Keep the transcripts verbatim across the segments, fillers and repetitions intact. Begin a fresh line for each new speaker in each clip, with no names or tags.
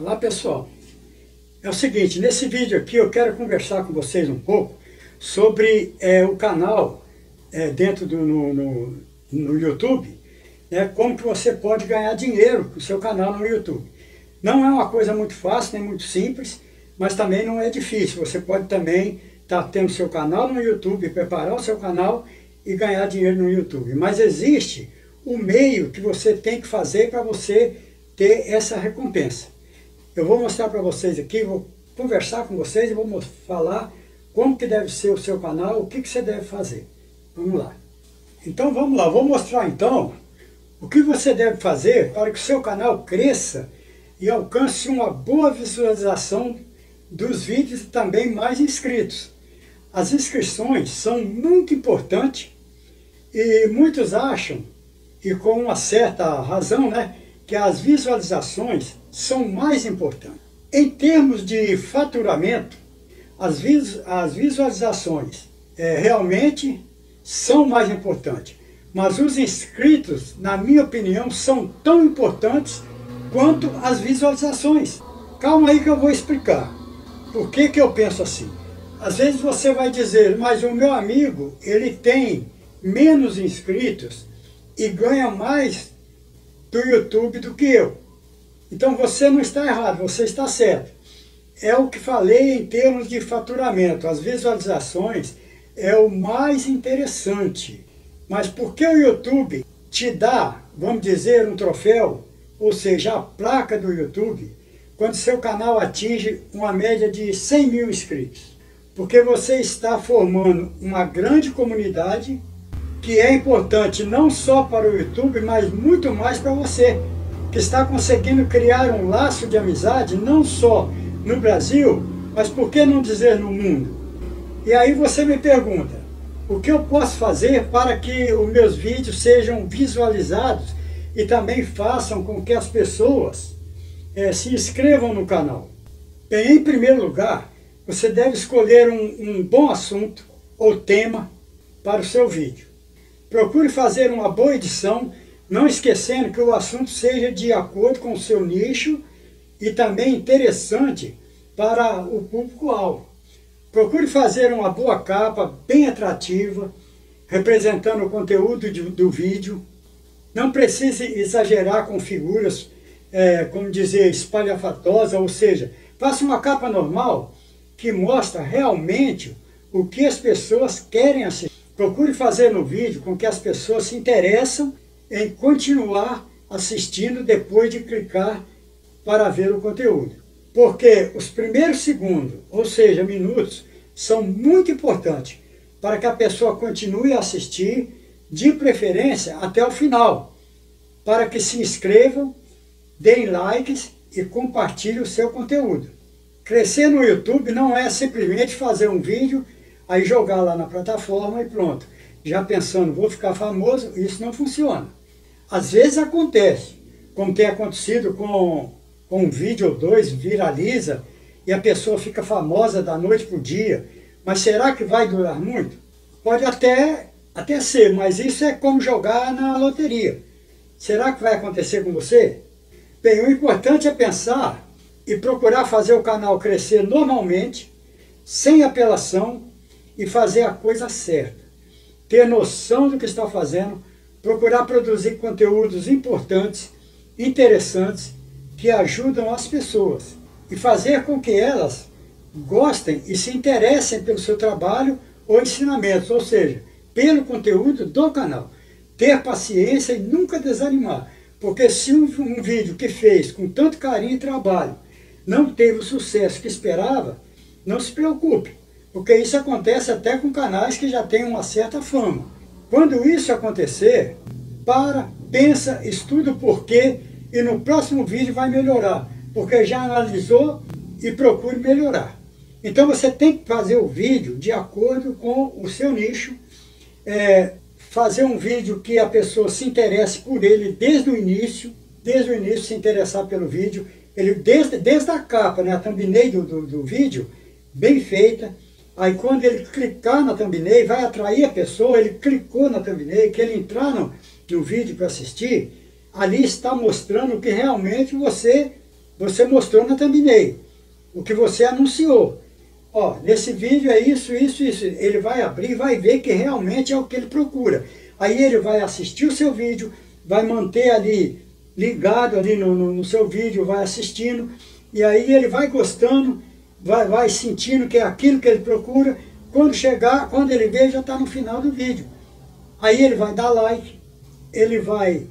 Olá pessoal, é o seguinte, nesse vídeo aqui eu quero conversar com vocês um pouco sobre é, o canal é, dentro do no, no, no YouTube, né, como que você pode ganhar dinheiro com o seu canal no YouTube. Não é uma coisa muito fácil, nem muito simples, mas também não é difícil. Você pode também estar tá tendo seu canal no YouTube, preparar o seu canal e ganhar dinheiro no YouTube. Mas existe o meio que você tem que fazer para você ter essa recompensa. Eu vou mostrar para vocês aqui, vou conversar com vocês e vou falar como que deve ser o seu canal, o que, que você deve fazer. Vamos lá. Então vamos lá, vou mostrar então o que você deve fazer para que o seu canal cresça e alcance uma boa visualização dos vídeos e também mais inscritos. As inscrições são muito importantes e muitos acham, e com uma certa razão, né, que as visualizações são mais importantes. Em termos de faturamento, as, vis as visualizações é, realmente são mais importantes. Mas os inscritos, na minha opinião, são tão importantes quanto as visualizações. Calma aí que eu vou explicar. Por que que eu penso assim? Às vezes você vai dizer, mas o meu amigo, ele tem menos inscritos e ganha mais do YouTube do que eu. Então você não está errado, você está certo. É o que falei em termos de faturamento. As visualizações é o mais interessante. Mas por que o YouTube te dá, vamos dizer, um troféu, ou seja, a placa do YouTube, quando seu canal atinge uma média de cem mil inscritos? Porque você está formando uma grande comunidade que é importante não só para o YouTube, mas muito mais para você, que está conseguindo criar um laço de amizade, não só no Brasil, mas por que não dizer no mundo? E aí você me pergunta, o que eu posso fazer para que os meus vídeos sejam visualizados e também façam com que as pessoas é, se inscrevam no canal? Bem, em primeiro lugar, você deve escolher um, um bom assunto ou tema para o seu vídeo. Procure fazer uma boa edição, não esquecendo que o assunto seja de acordo com o seu nicho e também interessante para o público-alvo. Procure fazer uma boa capa, bem atrativa, representando o conteúdo de, do vídeo. Não precise exagerar com figuras, é, como dizer, espalhafatosas, ou seja, faça uma capa normal que mostra realmente o que as pessoas querem assistir. Procure fazer no vídeo com que as pessoas se interessam em continuar assistindo depois de clicar para ver o conteúdo. Porque os primeiros segundos, ou seja, minutos, são muito importantes para que a pessoa continue a assistir, de preferência até o final, para que se inscrevam, deem likes e compartilhem o seu conteúdo. Crescer no YouTube não é simplesmente fazer um vídeo, aí jogar lá na plataforma e pronto. Já pensando, vou ficar famoso, isso não funciona. Às vezes acontece, como tem acontecido com, com um vídeo ou dois, viraliza e a pessoa fica famosa da noite para o dia. Mas será que vai durar muito? Pode até, até ser, mas isso é como jogar na loteria. Será que vai acontecer com você? Bem, o importante é pensar e procurar fazer o canal crescer normalmente, sem apelação e fazer a coisa certa. Ter noção do que está fazendo, procurar produzir conteúdos importantes, interessantes, que ajudam as pessoas e fazer com que elas gostem e se interessem pelo seu trabalho ou ensinamentos, ou seja, pelo conteúdo do canal. Ter paciência e nunca desanimar, porque se um, um vídeo que fez com tanto carinho e trabalho não teve o sucesso que esperava, não se preocupe, porque isso acontece até com canais que já têm uma certa fama. Quando isso acontecer, para, pensa, estuda o porquê e no próximo vídeo vai melhorar, porque já analisou e procure melhorar. Então você tem que fazer o vídeo de acordo com o seu nicho, é, fazer um vídeo que a pessoa se interesse por ele desde o início, desde o início se interessar pelo vídeo, ele, desde, desde a capa, né, a thumbnail do, do, do vídeo, bem feita. Aí quando ele clicar na thumbnail, vai atrair a pessoa, ele clicou na thumbnail, que ele entrar no, no vídeo para assistir, ali está mostrando que realmente você você mostrou na thumbnail, o que você anunciou. Ó, nesse vídeo é isso, isso, isso. Ele vai abrir e vai ver que realmente é o que ele procura. Aí ele vai assistir o seu vídeo, vai manter ali, ligado ali no, no, no seu vídeo, vai assistindo, e aí ele vai gostando, vai, vai sentindo que é aquilo que ele procura. Quando chegar, quando ele vê, já está no final do vídeo. Aí ele vai dar like, ele vai,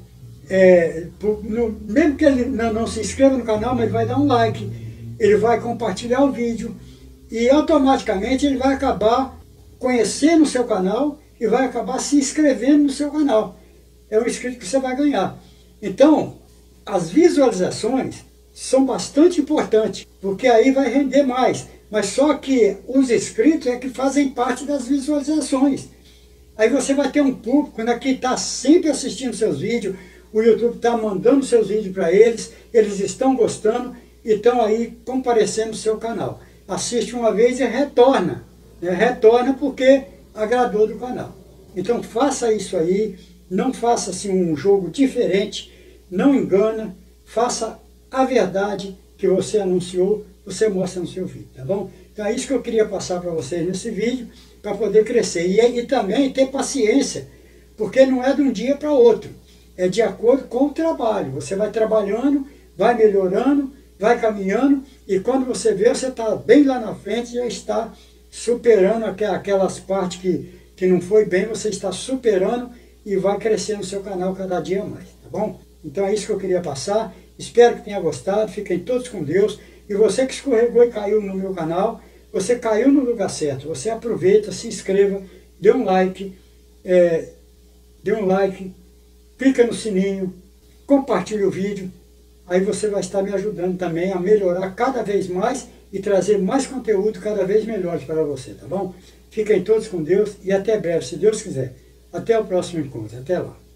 é, no, mesmo que ele não, não se inscreva no canal, mas ele vai dar um like, ele vai compartilhar o vídeo, e automaticamente ele vai acabar conhecendo o seu canal e vai acabar se inscrevendo no seu canal. É o inscrito que você vai ganhar. Então, as visualizações são bastante importantes, porque aí vai render mais. Mas só que os inscritos é que fazem parte das visualizações. Aí você vai ter um público né, que está sempre assistindo seus vídeos, o YouTube está mandando seus vídeos para eles, eles estão gostando e estão aí comparecendo no seu canal. Assiste uma vez e retorna. Né? Retorna porque agradou do canal. Então faça isso aí, não faça assim, um jogo diferente, não engana, faça a verdade que você anunciou, você mostra no seu vídeo, tá bom? Então é isso que eu queria passar para vocês nesse vídeo, para poder crescer. E, e também ter paciência, porque não é de um dia para outro, é de acordo com o trabalho. Você vai trabalhando, vai melhorando, vai caminhando, e quando você vê, você está bem lá na frente, já está superando aquelas partes que, que não foi bem, você está superando e vai crescendo o seu canal cada dia mais, tá bom? Então é isso que eu queria passar, espero que tenha gostado, fiquem todos com Deus, e você que escorregou e caiu no meu canal, você caiu no lugar certo, você aproveita, se inscreva, dê um like, é, dê um like, clica no sininho, compartilhe o vídeo, aí você vai estar me ajudando também a melhorar cada vez mais e trazer mais conteúdo cada vez melhores para você, tá bom? Fiquem todos com Deus e até breve, se Deus quiser. Até o próximo encontro. Até lá.